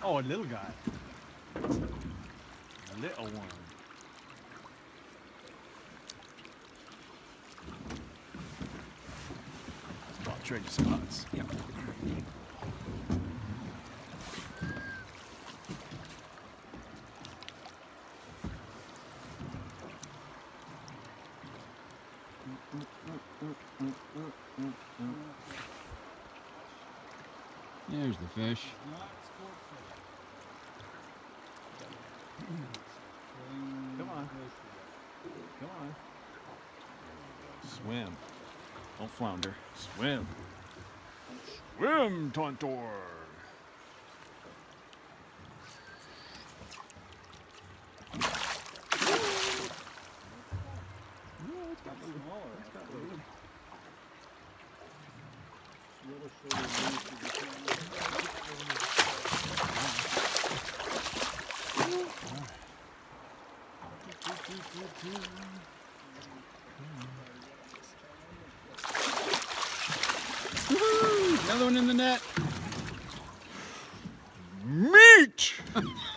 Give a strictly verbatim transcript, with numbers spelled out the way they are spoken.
Oh, a little guy. A little one. Spot treasure spots. Yep. There's the fish. Come on. Come on. Swim. Don't flounder. Swim. Swim, Tontor. Another one in the net. Meat!